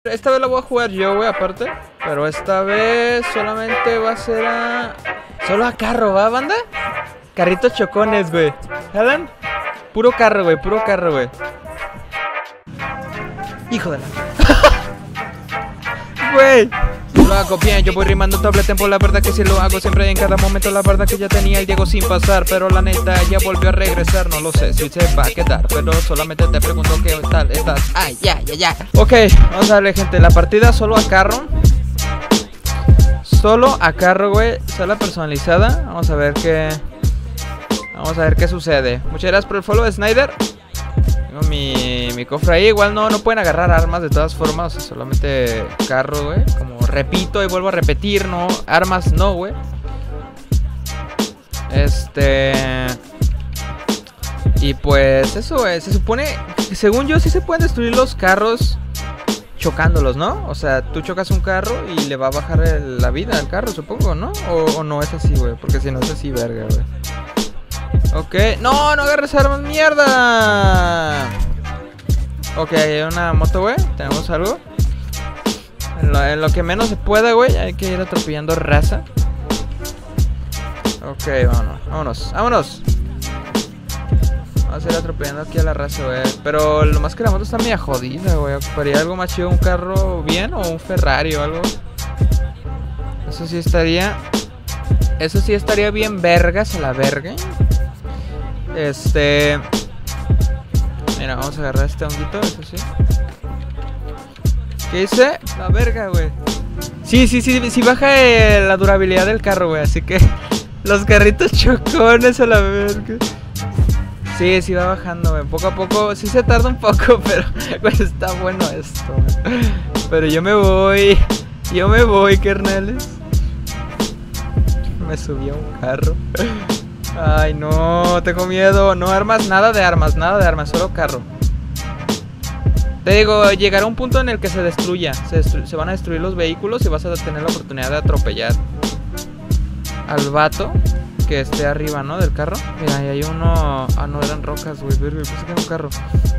Esta vez la voy a jugar yo, güey, aparte. Pero esta vez solamente va a ser a... Solo a carro, ¿va, banda? Carritos chocones, güey. ¿Jalan? Puro carro, güey, puro carro, güey. Hijo de la... Güey. Lo hago bien, yo voy rimando doble tempo. La verdad que sí lo hago siempre y en cada momento. La verdad que ya tenía el Diego sin pasar, pero la neta ya volvió a regresar. No lo sé si se va a quedar, pero solamente te pregunto qué tal estás. Ay, ya. Ok, vamos a darle, gente, la partida solo a carro. Solo a carro, güey. Sala personalizada. Vamos a ver qué sucede. Muchas gracias por el follow, Snyder. Tengo mi cofre ahí. Igual no pueden agarrar armas de todas formas. O sea, solamente carro, güey. Como repito y vuelvo a repetir, no. Armas no, güey. Y pues eso, güey. Se supone, según yo, sí se pueden destruir los carros chocándolos, ¿no? O sea, tú chocas un carro y le va a bajar la vida al carro, supongo, ¿no? O no es así, güey. Porque si no es así, verga, güey. Ok, no agarres armas, mierda. Ok, hay una moto, güey. Tenemos algo. En lo que menos se pueda, güey. Hay que ir atropellando raza. Ok, vámonos. Vamos a ir atropellando aquí a la raza, güey. Pero lo más que la moto está media jodida, güey. Ocuparía algo más chido, un carro bien o un Ferrari o algo. Eso sí estaría bien vergas a la verga. Mira, vamos a agarrar este honguito, eso sí. ¿Qué dice? La verga, güey. Sí baja la durabilidad del carro, güey. Así que los carritos chocones a la verga. Sí, va bajando, güey. Poco a poco, sí se tarda un poco, pero güey, está bueno esto, güey. Pero yo me voy, carnales. Me subí a un carro. Ay, no, tengo miedo. No armas, nada de armas, solo carro. Te digo, llegará un punto en el que se destruya. Se van a destruir los vehículos y vas a tener la oportunidad de atropellar al vato que esté arriba, ¿no? Del carro. Mira, ahí hay uno... Ah, no, eran rocas, güey. Pensé que era un carro.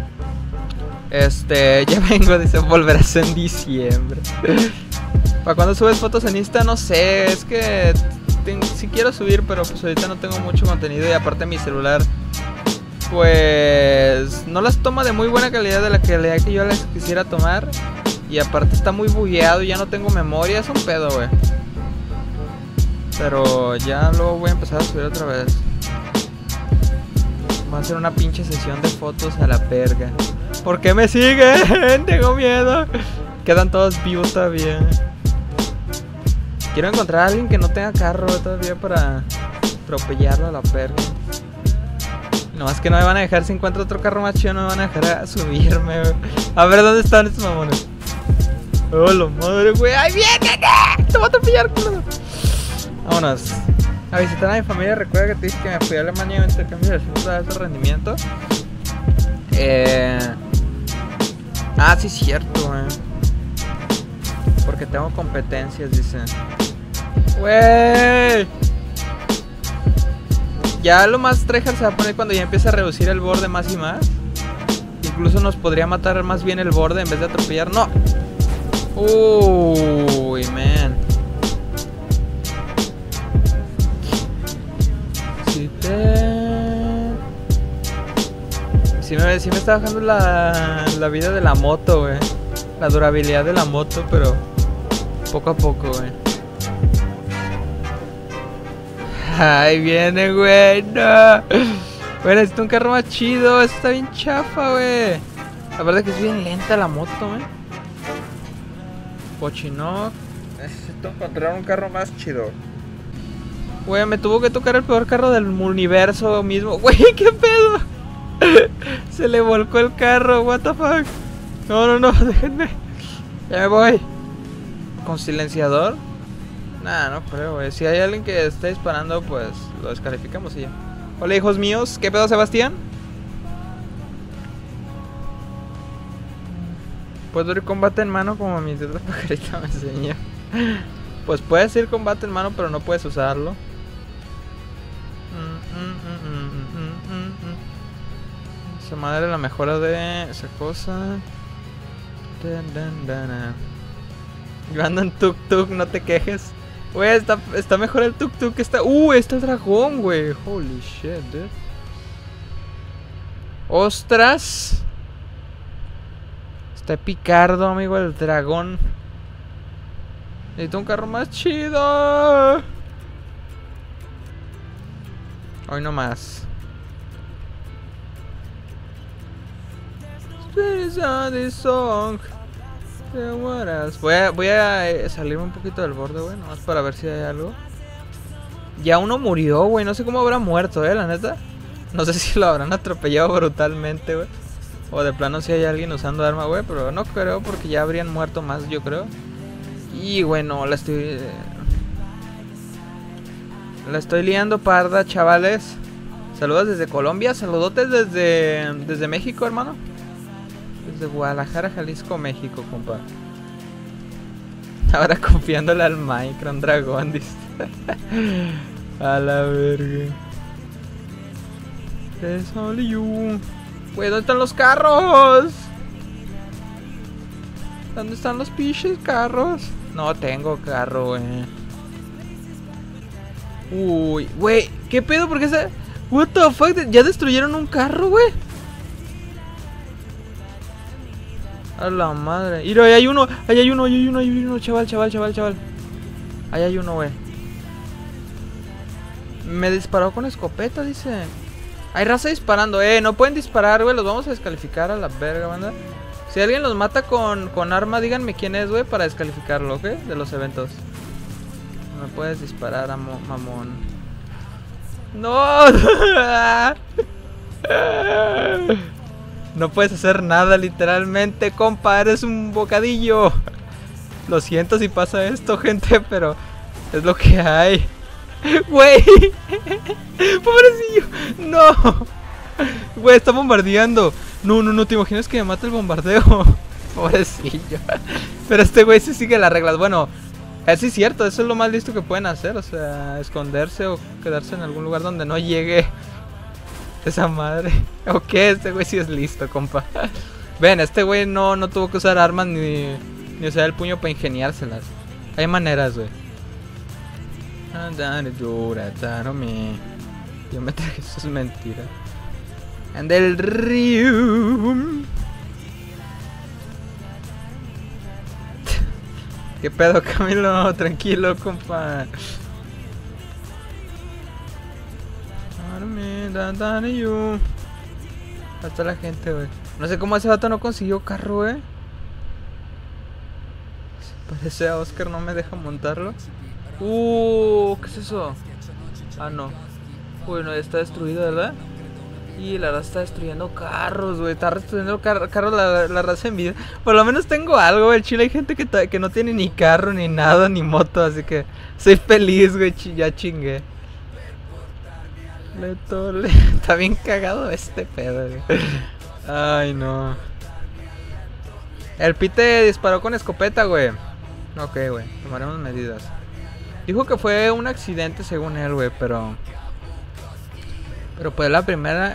Ya vengo, dice, volverás en diciembre. ¿Para cuándo subes fotos en Insta? No sé, es que... Sí quiero subir, pero pues ahorita no tengo mucho contenido. Y aparte mi celular, pues no las toma de muy buena calidad, de la calidad que yo las quisiera tomar. Y aparte está muy bugueado, ya no tengo memoria. Es un pedo, güey. Pero ya luego voy a empezar a subir otra vez. Voy a hacer una pinche sesión de fotos a la verga. ¿Por qué me siguen? Tengo miedo. Quedan todos vivos todavía. Quiero encontrar a alguien que no tenga carro todavía para atropellarlo a la verga. No, es que no me van a dejar. Si encuentro otro carro más chido, no me van a dejar a subirme, güey. A ver, ¿dónde están estos mamones? Oh, la madre, güey. ¡Ay, viene! Te voy a atropellar, culo. Vámonos. A visitar a mi familia. Recuerda que te dije que me fui a Alemania en intercambio de de alto rendimiento. Ah, sí, es cierto, güey. Porque tengo competencias, dice. Wey. Ya lo más tryhard se va a poner cuando ya empieza a reducir el borde más y más. Incluso nos podría matar más bien el borde en vez de atropellar. No. Uy, man. Sí me está bajando la vida de la moto, güey. La durabilidad de la moto, pero poco a poco, güey. Ay, viene, güey, no. Güey, necesito un carro más chido. Esto está bien chafa, güey. La verdad es que es bien lenta la moto, güey. Pochinoc. Necesito encontrar un carro más chido. Güey, me tuvo que tocar el peor carro del universo mismo. Güey, ¿qué pedo? Se le volcó el carro, what the fuck. No, déjenme. Ya me voy. ¿Con silenciador? Nah, no creo, güey. Si hay alguien que esté disparando, pues lo descalificamos y ya. Hola, hijos míos. ¿Qué pedo, Sebastián? ¿Puedo ir combate en mano como mi otra pajarita me enseñó? Pues puedes ir combate en mano, pero no puedes usarlo. Esa madre, la mejora de esa cosa. Yo ando en tuk-tuk, no te quejes. Güey, está mejor el tuk-tuk que está... está el dragón, güey. Holy shit, dude. ¡Ostras! Está picardo, amigo, el dragón. Necesito un carro más chido. Hoy no más. Voy a salirme un poquito del borde, güey, nomás para ver si hay algo. Ya uno murió, güey, no sé cómo habrá muerto, la neta. No sé si lo habrán atropellado brutalmente, güey. O de plano si hay alguien usando arma, güey, pero no creo porque ya habrían muerto más, yo creo. Y bueno, la estoy liando parda, chavales. Saludos desde Colombia, saludotes desde México, hermano. Desde Guadalajara, Jalisco, México, compa. Ahora confiándole al Minecraft, un dragón, dice. A la verga. It's only you. Güey, ¿dónde están los carros? ¿Dónde están los pinches carros? No tengo carro, güey. Uy, güey, ¿qué pedo? ¿Por qué se...? What the fuck? ¿Ya destruyeron un carro, güey? A la madre. Mira, ahí hay uno, chaval. Ahí hay uno, güey. Me disparó con escopeta, dice. Hay raza disparando, no pueden disparar, güey. Los vamos a descalificar a la verga, banda. Si alguien los mata con arma, díganme quién es, güey, para descalificarlo, ¿ok? De los eventos. No me puedes disparar, mamón. ¡No! No puedes hacer nada, literalmente, compa. Eres un bocadillo. Lo siento si pasa esto, gente, pero es lo que hay. Güey. Pobrecillo. No. Güey, está bombardeando. No, te imaginas que me mata el bombardeo. Pobrecillo. Pero este güey sí sigue las reglas. Bueno, sí es cierto, eso es lo más listo que pueden hacer. O sea, esconderse o quedarse en algún lugar donde no llegue esa madre. Ok, este güey sí es listo, compa. Ven, este güey no tuvo que usar armas ni usar el puño para ingeniárselas. Hay maneras, güey. Yo me traje, eso es mentira. And el río. ¿Qué pedo, Camilo? Tranquilo, compa. Hasta la gente, güey. No sé cómo ese vato no consiguió carro, güey. Parece a Oscar, no me deja montarlo. ¿Qué es eso? Ah, no. Uy, no, ya está destruido, ¿verdad? Y la raza está destruyendo carros, güey. Está destruyendo carros la raza en vida. Por lo menos tengo algo, güey. En Chile hay gente que no tiene ni carro, ni nada, ni moto. Así que soy feliz, güey. Ya chingué. Está bien cagado este pedo, güey. Ay, no. El Pite disparó con escopeta, güey. Ok, güey. Tomaremos medidas. Dijo que fue un accidente según él, güey. Pero pues la primera...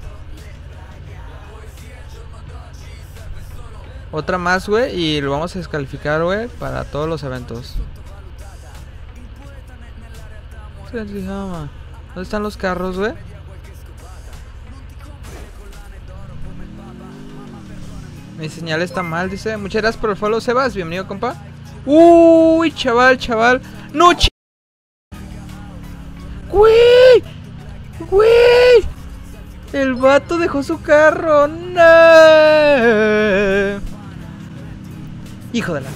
Otra más, güey. Y lo vamos a descalificar, güey. Para todos los eventos. ¿Dónde están los carros, güey? Mi señal está mal, dice. Muchas gracias por el follow, Sebas. Bienvenido, compa. Uy, chaval. No, güey. El vato dejó su carro. No. Hijo de la...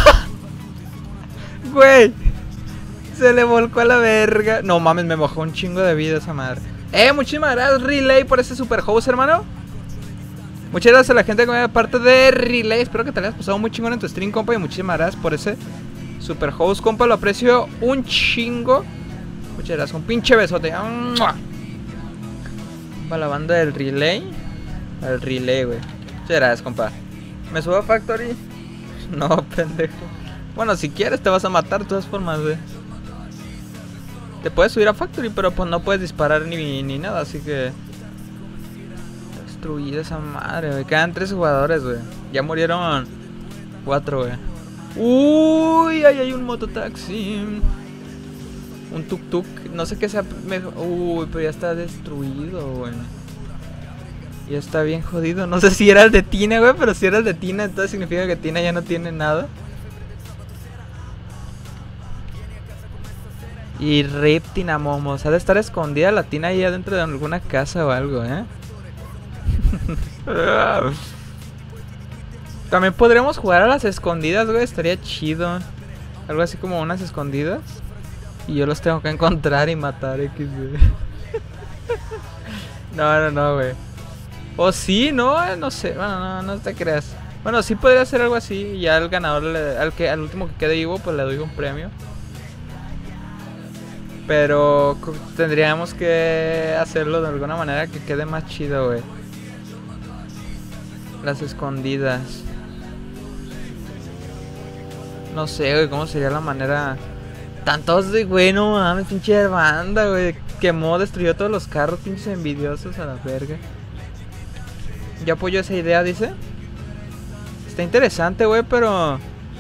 Güey. Se le volcó a la verga. No mames, me mojó un chingo de vida esa madre. Muchísimas gracias, Relay, por ese super host, hermano. Muchas gracias a la gente que me da parte de Relay. Espero que te hayas pasado muy chingón en tu stream, compa. Y muchísimas gracias por ese super host, compa. Lo aprecio un chingo. Muchas gracias, un pinche besote. Para la banda del Relay. El Relay, güey. Muchas gracias, compa. ¿Me subo a Factory? No, pendejo. Bueno, si quieres te vas a matar de todas formas, güey. Te puedes subir a Factory, pero pues no puedes disparar ni nada, así que... Destruida esa madre, güey. Quedan 3 jugadores, güey. Ya murieron 4, güey. Uy, ahí hay un mototaxi. Un tuk-tuk. No sé qué sea mejor. Uy, pero ya está destruido, güey. Ya está bien jodido. No sé si era el de Tina, güey. Pero si era el de Tina, entonces significa que Tina ya no tiene nada. Y rip Tina Momos. Ha de estar escondida la Tina ahí adentro de alguna casa o algo, ¿eh? También podríamos jugar a las escondidas, güey. Estaría chido. Algo así como unas escondidas. Y yo los tengo que encontrar y matar, XD. No, güey. O sí, no, no sé. Bueno, no te creas. Bueno, sí podría ser algo así. Y ya al ganador, al último que quede vivo, pues le doy un premio. Pero tendríamos que hacerlo de alguna manera que quede más chido, güey. Las escondidas. No sé, güey, cómo sería la manera. Tantos de, güey, no mames, pinche banda, güey. Quemó, destruyó todos los carros, pinches envidiosos a la verga. Yo apoyo esa idea, dice. Está interesante, güey, pero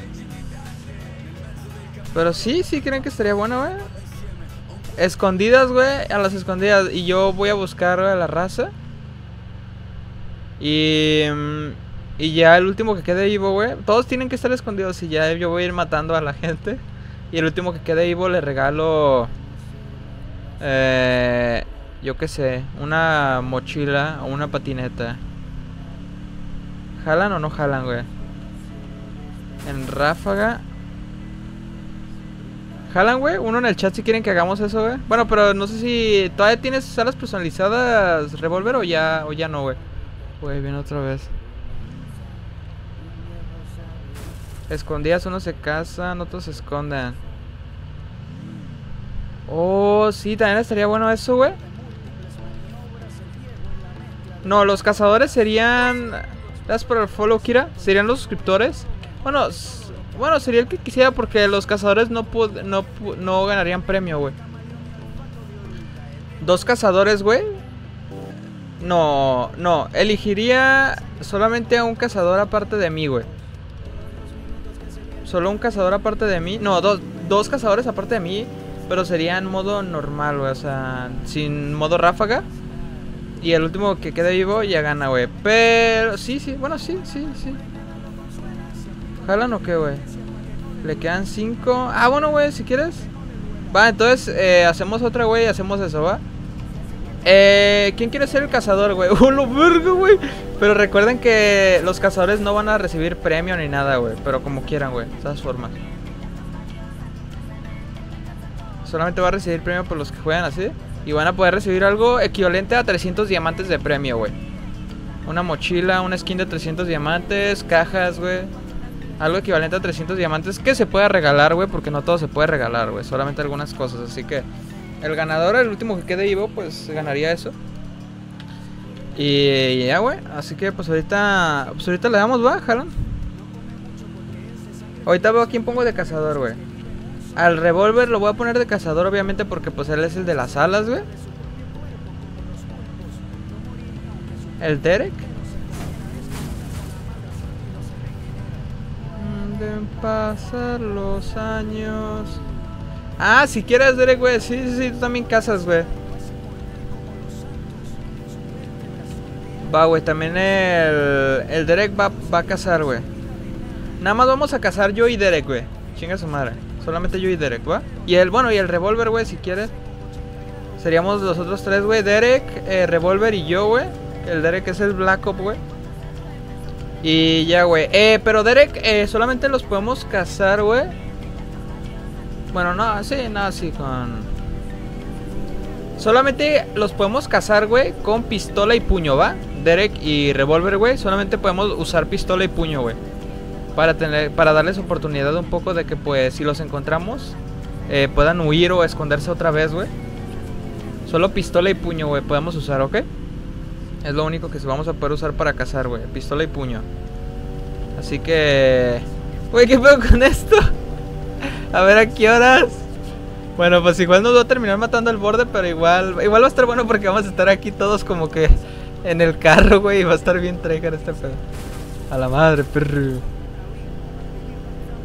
sí creen que estaría bueno, güey. Escondidas, güey, a las escondidas. Y yo voy a buscar, güey, a la raza. Y ya el último que quede vivo, güey. Todos tienen que estar escondidos. Y ya yo voy a ir matando a la gente. Y el último que quede vivo le regalo yo qué sé, una mochila o una patineta. ¿Jalan o no jalan, güey? En ráfaga. ¿Jalan, güey? Uno en el chat si quieren que hagamos eso, güey. Bueno, pero no sé si todavía tienes salas personalizadas, Revolver, o ya no, güey. Güey, viene otra vez. Escondidas, unos se casan, otros se esconden. Oh, sí, también estaría bueno eso, güey. No, los cazadores serían... Gracias por el follow, Kira. Serían los suscriptores. Bueno, sería el que quisiera porque los cazadores no ganarían premio, güey. 2 cazadores, güey. No, elegiría solamente a un cazador aparte de mí, güey. Solo un cazador aparte de mí. No, dos cazadores aparte de mí. Pero sería en modo normal, güey. O sea, sin modo ráfaga. Y el último que quede vivo ya gana, güey. Pero, sí, bueno, sí. ¿Jalan o qué, güey? Le quedan 5. Ah, bueno, güey, si quieres. Va, entonces hacemos otra, güey. Hacemos eso, ¿va? ¿Quién quiere ser el cazador, güey? ¡Oh, lo verga, güey! Pero recuerden que los cazadores no van a recibir premio ni nada, güey. Pero como quieran, güey. De todas formas. Solamente va a recibir premio por los que juegan así. Y van a poder recibir algo equivalente a 300 diamantes de premio, güey. Una mochila, una skin de 300 diamantes, cajas, güey. Algo equivalente a 300 diamantes que se pueda regalar, güey. Porque no todo se puede regalar, güey. Solamente algunas cosas, así que... El ganador, el último que quede vivo, pues ganaría eso. Y ya, güey. Así que pues ahorita le damos, va, jalan. Ahorita veo a quién pongo de cazador, güey. Al Revolver lo voy a poner de cazador, obviamente, porque pues él es el de las alas, güey. El Derek. Deben pasar los años. Ah, si quieres, Derek, güey. Sí, tú también cazas, güey. Va, güey, también el Derek va a cazar, güey. Nada más vamos a cazar yo y Derek, güey. Chinga su madre. Solamente yo y Derek, ¿va? Y el Revolver, güey, si quieres. Seríamos los otros 3, güey. Derek, Revolver y yo, güey. El Derek es el Black Ops, güey. Y ya, güey. Pero Derek, solamente los podemos cazar, güey. Bueno, sí, con... Solamente los podemos cazar, güey, con pistola y puño, ¿va? Derek y Revolver, güey. Solamente podemos usar pistola y puño, güey. Para darles oportunidad un poco de que, pues, si los encontramos, puedan huir o esconderse otra vez, güey. Solo pistola y puño, güey, podemos usar, ¿ok? Es lo único que vamos a poder usar para cazar, güey. Pistola y puño. Así que... Güey, ¿qué pedo con esto? A ver, ¿a qué horas? Bueno, pues igual nos va a terminar matando al borde, pero igual va a estar bueno porque vamos a estar aquí todos como que en el carro, güey. Y va a estar bien tryhard este pedo. A la madre, perro.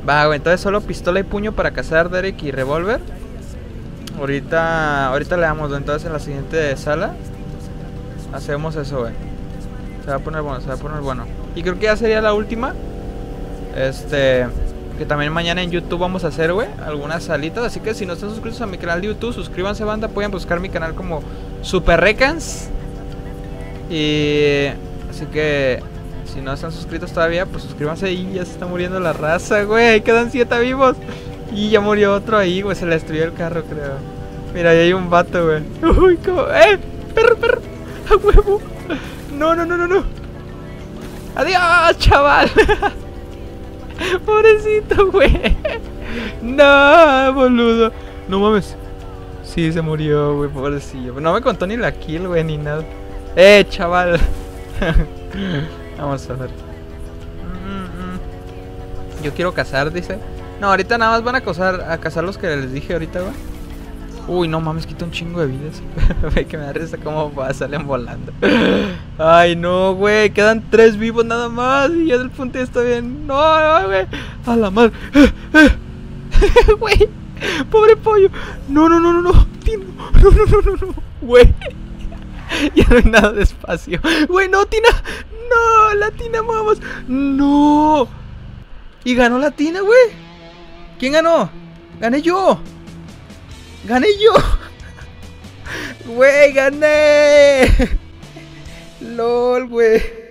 Va, güey, entonces solo pistola y puño para cazar, Derek, y revólver. Ahorita le damos, güey. Entonces en la siguiente sala hacemos eso, güey. Se va a poner bueno, se va a poner bueno. Y creo que ya sería la última. Que también mañana en YouTube vamos a hacer, güey, algunas salitas. Así que si no están suscritos a mi canal de YouTube, suscríbanse, banda. Pueden buscar mi canal como Super Recans. Y así que si no están suscritos todavía, pues suscríbanse. Y ya se está muriendo la raza, güey. Quedan 7 vivos. Y ya murió otro ahí, güey. Se le destruyó el carro, creo. Mira, ahí hay un vato, güey. Uy, ¿cómo? Perro, perro. A huevo. No. Adiós, chaval. Pobrecito, güey. No, boludo. No mames. Sí, se murió, güey, pobrecillo. No me contó ni la kill, güey, ni nada. Chaval. Vamos a ver. Yo quiero cazar, dice. No, ahorita nada más van a cazar los que les dije ahorita, güey. Uy, no mames, quita un chingo de vidas. Güey, que me da risa cómo salen volando. Ay, no, güey, quedan 3 vivos nada más. Y ya del punto está bien. No, güey. A la madre. Güey, pobre pollo. No. Tino. No. Güey. Ya no hay nada de espacio. Güey, no, Tina. No, la Tina, vamos. No. Y ganó la Tina, güey. ¿Quién ganó? Gané yo. Güey, gané. LOL, güey.